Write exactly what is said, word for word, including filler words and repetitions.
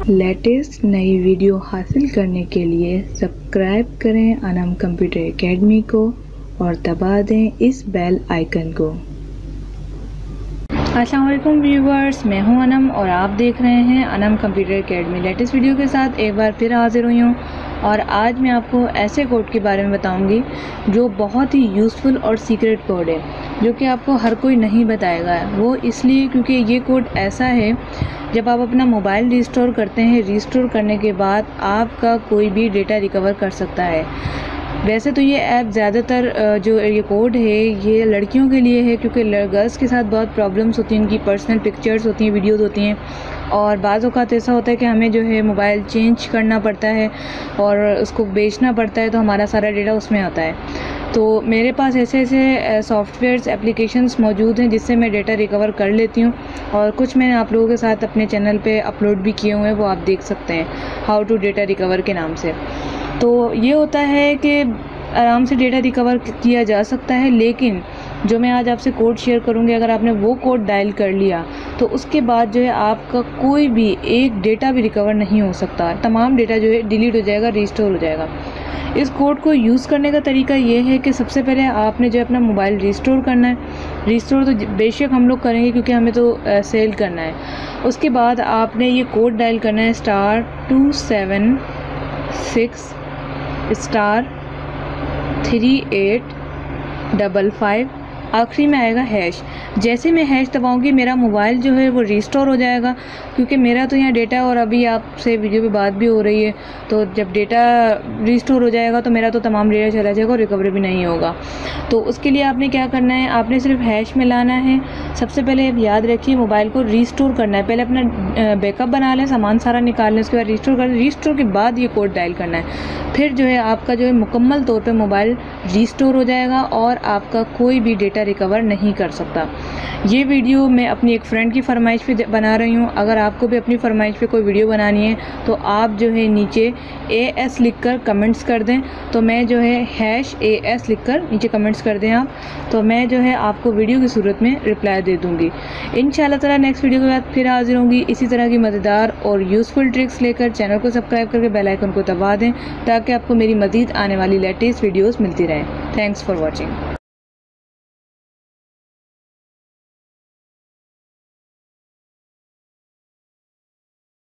Latest नई video हासिल करने के लिए सब्सक्राइब करें अनम कंप्यूटर एकेडमी को और दबा दें इस बेल आइकन को। अस्सलाम वालेकुम व्यूवर्स, मैं हूं अनम और आप देख रहे हैं Anam computer academy. Latest video के साथ एक बार फिर हाजिर हुई हूं और आज मैं आपको ऐसे कोड के बारे में बताऊंगी जो बहुत ही यूज़फुल और सीक्रेट कोड है, जो कि आपको हर कोई नहीं बताएगा। वो इसलिए क्योंकि ये कोड ऐसा है, जब आप अपना मोबाइल रिस्टोर करते हैं, रिस्टोर करने के बाद आपका कोई भी डेटा रिकवर कर सकता है। वैसे तो ये ऐप ज़्यादातर जो ये कोड है ये लड़कियों के लिए है, क्योंकि गर्ल्स के साथ बहुत प्रॉब्लम्स होती हैं, उनकी पर्सनल पिक्चर्स होती हैं, वीडियोज़ होती हैं और बाज़ औक़ात ऐसा होता है कि हमें जो है मोबाइल चेंज करना पड़ता है और उसको बेचना पड़ता है, तो हमारा सारा डेटा उसमें आता है। तो मेरे पास ऐसे ऐसे सॉफ्टवेयर्स एप्लीकेशंस मौजूद हैं जिससे मैं डेटा रिकवर कर लेती हूँ और कुछ मैंने आप लोगों के साथ अपने चैनल पे अपलोड भी किए हुए हैं, वो आप देख सकते हैं, हाउ टू डेटा रिकवर के नाम से। तो ये होता है कि आराम से डेटा रिकवर किया जा सकता है, लेकिन जो मैं आज आपसे कोड शेयर करूँगी, अगर आपने वो कोड डायल कर लिया तो उसके बाद जो है आपका कोई भी एक डेटा भी रिकवर नहीं हो सकता। तमाम डेटा जो है डिलीट हो जाएगा, रिस्टोर हो जाएगा। इस कोड को यूज़ करने का तरीका ये है कि सबसे पहले आपने जो अपना मोबाइल रिस्टोर करना है, रिस्टोर तो बेशक हम लोग करेंगे क्योंकि हमें तो आ, सेल करना है। उसके बाद आपने ये कोड डायल करना है, star two seven six star three eight double five, आखिरी में आएगा हैश। जैसे मैं हैश दबाऊंगी मेरा मोबाइल जो है वो रिस्टोर हो जाएगा, क्योंकि मेरा तो यहाँ डेटा और अभी आपसे वीडियो पे बात भी हो रही है, तो जब डेटा रिस्टोर हो जाएगा तो मेरा तो तमाम डेटा चला जाएगा और रिकवरी भी नहीं होगा। तो उसके लिए आपने क्या करना है, आपने सिर्फ हैश में लाना है। सबसे पहले आप याद रखिए मोबाइल को रिस्टोर करना है, पहले अपना बैकअप बना लें, सामान सारा निकाल लें, उसके बाद रिस्टोर कर लें। रिस्टोर के बाद ये कोड डायल करना है, फिर जो है आपका जो है मुकम्मल तौर पर मोबाइल रिस्टोर हो जाएगा और आपका कोई भी डेटा रिकवर नहीं कर सकता। ये वीडियो मैं अपनी एक फ्रेंड की फरमाइश पे बना रही हूँ। अगर आपको भी अपनी फरमाइश पे कोई वीडियो बनानी है तो आप जो है नीचे ए एस लिख कर कमेंट्स कर दें, तो मैं जो है हैश ए एस लिख कर नीचे कमेंट्स कर दें आप, तो मैं जो है आपको वीडियो की सूरत में रिप्लाई दे दूँगी। इंशाल्लाह ताला नेक्स्ट वीडियो के बाद फिर हाजिर होंगी इसी तरह की मज़ेदार और यूज़फुल ट्रिक्स लेकर। चैनल को सब्सक्राइब करके बेल आइकन को दबा दें ताकि आपको मेरी मज़ीद आने वाली लेटेस्ट वीडियोज़ मिलती रहें। Thanks for watching.